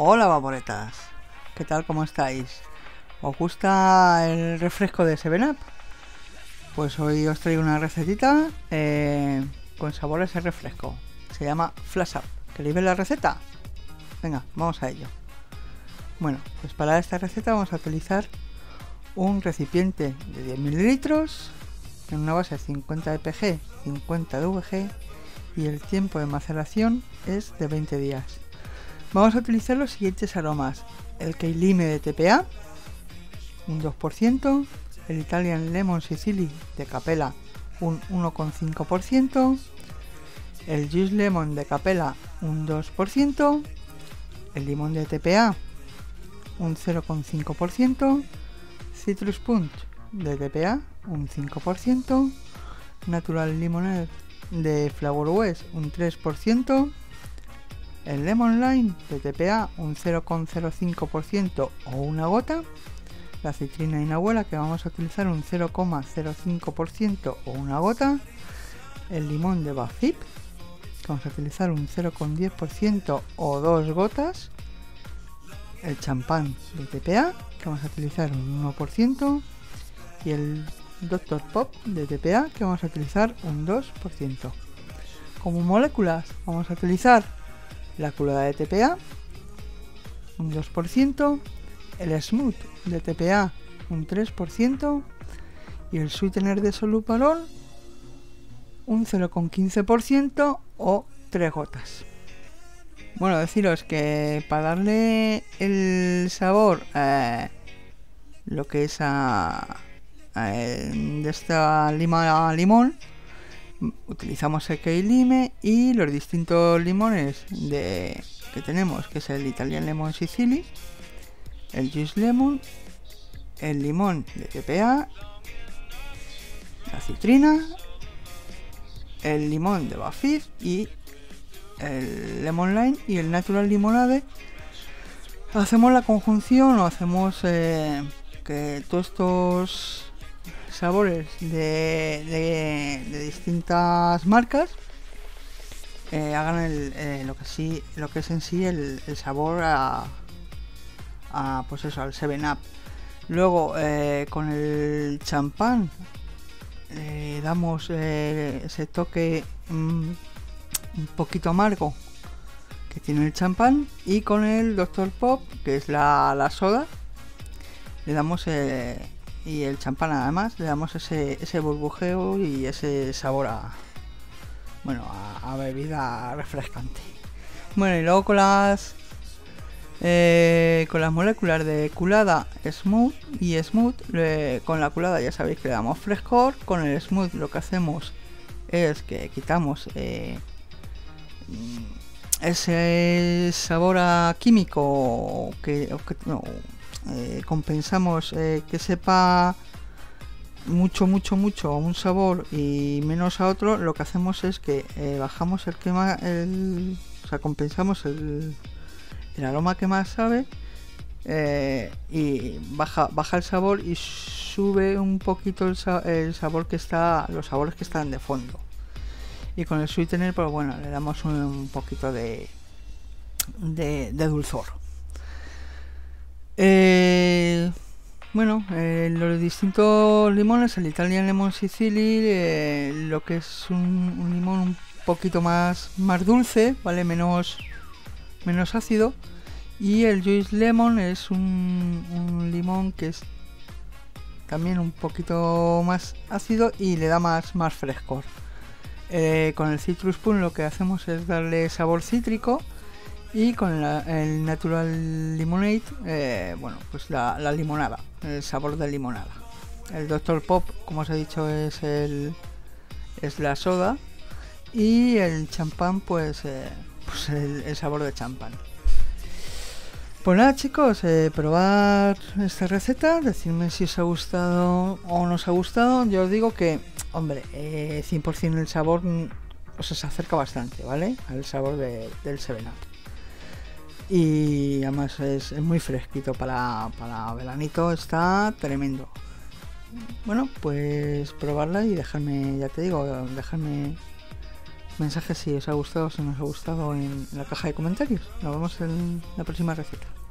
Hola vaporetas, ¿qué tal? ¿Cómo estáis? ¿Os gusta el refresco de 7-Up? Pues hoy os traigo una recetita con sabor a ese refresco. Se llama Flash Up. ¿Queréis ver la receta? Venga, vamos a ello. Bueno, pues para esta receta vamos a utilizar un recipiente de 10 mililitros en una base de 50 de PG, 50 de VG y el tiempo de maceración es de 20 días. Vamos a utilizar los siguientes aromas: el Key Lime de TPA, un 2%, el Italian Lemon Sicily de Capella, un 1,5%, el Juice Lemon de Capella, un 2%, el limón de TPA, un 0,5%, Citrus Punch de TPA, un 5%, Natural Lemonade de Flower West, un 3%, el Lemon Lime de TPA, un 0,05% o una gota, la citrina inabuela que vamos a utilizar un 0,05% o una gota, el limón de Bafip que vamos a utilizar un 0,10% o 2 gotas, el champán de TPA que vamos a utilizar un 1% y el Dr. Pop de TPA que vamos a utilizar un 2%. Como moléculas vamos a utilizar la culada de TPA, un 2%, el Smooth de TPA, un 3%, y el Sweetener de Soluparol, un 0,15% o 3 gotas. Bueno, deciros que para darle el sabor lo que es de esta lima a limón, utilizamos el Key Lime y los distintos limones que tenemos, que es el Italian Lemon Sicily, el Juice Lemon, el limón de TPA, la citrina, el limón de Bafir y el Lemon Lime y el Natural Lemonade. Hacemos la conjunción o hacemos que todos estos sabores de distintas marcas hagan lo que es en sí el sabor pues eso, al 7-Up. Luego con el champán damos ese toque un poquito amargo que tiene el champán, y con el Dr. Pop, que es la soda, le damos y el champán además le damos ese burbujeo y ese sabor a bebida refrescante. Bueno, y luego con las moléculas de culada Smooth y Smooth, con la culada ya sabéis que le damos frescor. Con el Smooth lo que hacemos es que quitamos ese sabor a químico compensamos que sepa mucho a un sabor y menos a otro. Lo que hacemos es que bajamos compensamos el aroma que más sabe y baja el sabor y sube un poquito los sabores que están de fondo. Y con el sweetener, pues bueno, le damos un poquito de dulzor. Los distintos limones, el Italian Lemon Sicily, lo que es un limón un poquito más dulce, ¿vale? menos ácido, y el Juice Lemon es un limón que es también un poquito más ácido y le da más frescor. Con el Citrus Punch lo que hacemos es darle sabor cítrico, y con el Natural Lemonade pues la limonada, el sabor de limonada. El Dr. Pop, como os he dicho, es la soda, y el champán pues el sabor de champán. Pues nada, chicos, probad esta receta, decidme si os ha gustado o no os ha gustado. Yo os digo que, hombre, 100% el sabor se acerca bastante, ¿vale? Al sabor del 7-Up. Y además es muy fresquito para veranito, está tremendo. Bueno, pues probarla y dejarme, ya te digo, dejarme mensajes si os ha gustado o si no os ha gustado en la caja de comentarios. Nos vemos en la próxima receta.